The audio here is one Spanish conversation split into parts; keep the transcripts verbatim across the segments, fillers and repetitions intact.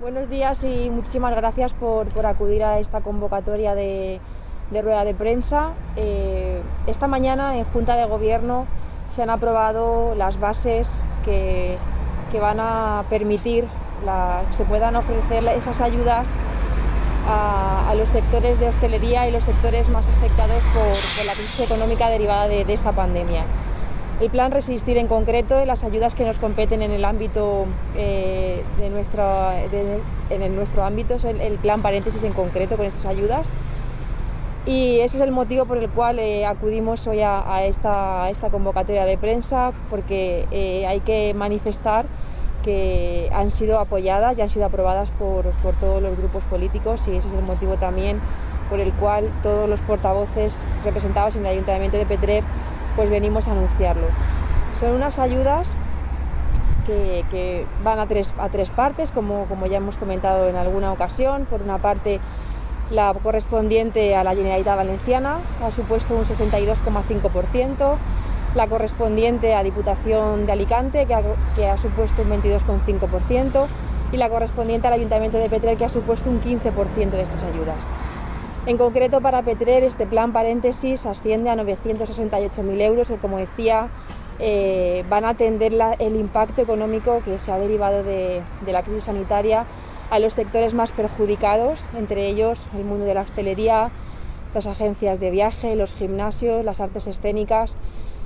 Buenos días y muchísimas gracias por, por acudir a esta convocatoria de, de rueda de prensa. Eh, esta mañana en Junta de Gobierno se han aprobado las bases que, que van a permitir la, que se puedan ofrecer esas ayudas a, a los sectores de hostelería y los sectores más afectados por, por la crisis económica derivada de, de esta pandemia. El plan Resistir en concreto y las ayudas que nos competen en el ámbito eh, de nuestro, de, en el, nuestro ámbito es el, el plan Paréntesis en concreto con esas ayudas, y ese es el motivo por el cual eh, acudimos hoy a, a, esta, a esta convocatoria de prensa, porque eh, hay que manifestar que han sido apoyadas y han sido aprobadas por, por todos los grupos políticos, y ese es el motivo también por el cual todos los portavoces representados en el Ayuntamiento de Petrer pues venimos a anunciarlo. Son unas ayudas que, que van a tres, a tres partes, como, como ya hemos comentado en alguna ocasión. Por una parte, la correspondiente a la Generalitat Valenciana, que ha supuesto un sesenta y dos coma cinco por ciento, la correspondiente a Diputación de Alicante, que ha, que ha supuesto un veintidós coma cinco por ciento, y la correspondiente al Ayuntamiento de Petrer, que ha supuesto un quince por ciento de estas ayudas. En concreto, para Petrer, este plan Paréntesis asciende a novecientos sesenta y ocho mil euros, que, como decía, eh, van a atender la, el impacto económico que se ha derivado de, de la crisis sanitaria a los sectores más perjudicados, entre ellos el mundo de la hostelería, las agencias de viaje, los gimnasios, las artes escénicas.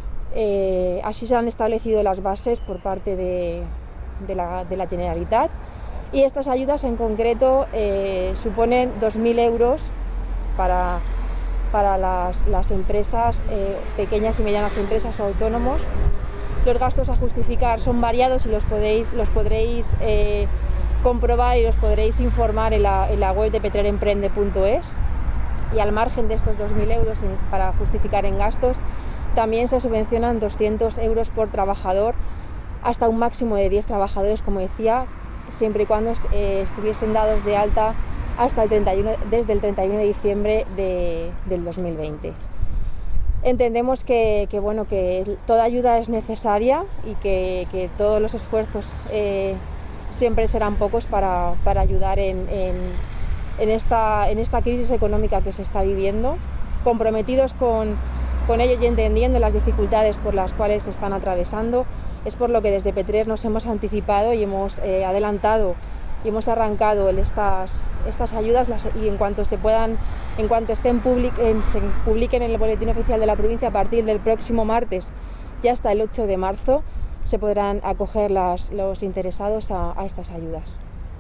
Eh, así se han establecido las bases por parte de, de, la, de la Generalitat, y estas ayudas en concreto eh, suponen dos mil euros para, para las, las empresas, eh, pequeñas y medianas empresas o autónomos. Los gastos a justificar son variados y los, podéis, los podréis eh, comprobar y los podréis informar en la, en la web de petreremprende punto es. Y al margen de estos dos mil euros en, para justificar en gastos, también se subvencionan doscientos euros por trabajador, hasta un máximo de diez trabajadores, como decía, siempre y cuando eh, estuviesen dados de alta hasta el treinta y uno, desde el treinta y uno de diciembre de, del dos mil veinte. Entendemos que, que, bueno, que toda ayuda es necesaria y que, que todos los esfuerzos eh, siempre serán pocos para, para ayudar en, en, en, esta, en esta crisis económica que se está viviendo, comprometidos con, con ello y entendiendo las dificultades por las cuales se están atravesando. Es por lo que desde Petrer nos hemos anticipado y hemos eh, adelantado y hemos arrancado estas, estas ayudas, las, y en cuanto se puedan, en cuanto estén public, en, se publiquen en el boletín oficial de la provincia a partir del próximo martes y hasta el ocho de marzo, se podrán acoger las, los interesados a, a estas ayudas.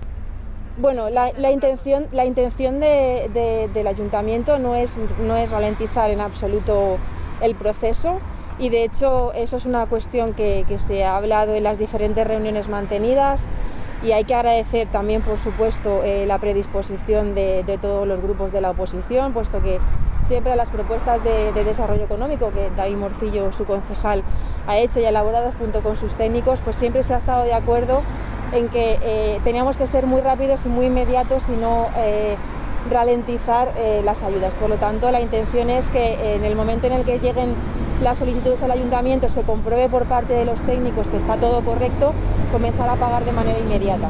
Bueno, la, la intención, la intención de, de, del ayuntamiento no es, no es ralentizar en absoluto el proceso, y de hecho eso es una cuestión que, que se ha hablado en las diferentes reuniones mantenidas. Y hay que agradecer también, por supuesto, eh, la predisposición de, de todos los grupos de la oposición, puesto que siempre las propuestas de, de desarrollo económico que David Morcillo, su concejal, ha hecho y ha elaborado junto con sus técnicos, pues siempre se ha estado de acuerdo en que eh, teníamos que ser muy rápidos y muy inmediatos y no eh, ralentizar eh, las ayudas. Por lo tanto, la intención es que eh, en el momento en el que lleguen las solicitudes al ayuntamiento, se compruebe por parte de los técnicos que está todo correcto, comenzar a pagar de manera inmediata.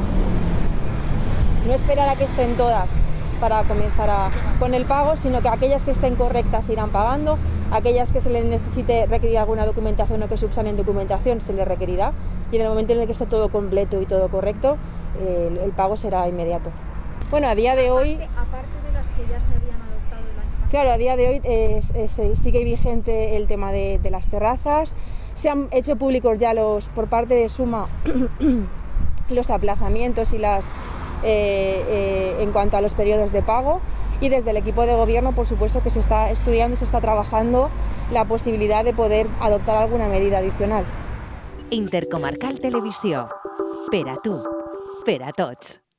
No esperar a que estén todas para comenzar a, con el pago, sino que aquellas que estén correctas se irán pagando, aquellas que se les necesite requerir alguna documentación o que subsanen documentación se les requerirá, y en el momento en el que esté todo completo y todo correcto, eh, el, el pago será inmediato. Bueno, a día de hoy... Aparte, aparte de las que ya se habían adoptado el año pasado. Claro, a día de hoy es, es, sigue vigente el tema de, de las terrazas. Se han hecho públicos ya los, por parte de Suma los aplazamientos y las eh, eh, en cuanto a los periodos de pago, y desde el equipo de gobierno, por supuesto, que se está estudiando y se está trabajando la posibilidad de poder adoptar alguna medida adicional. Intercomarcal Televisió. Per a tu, per a tots.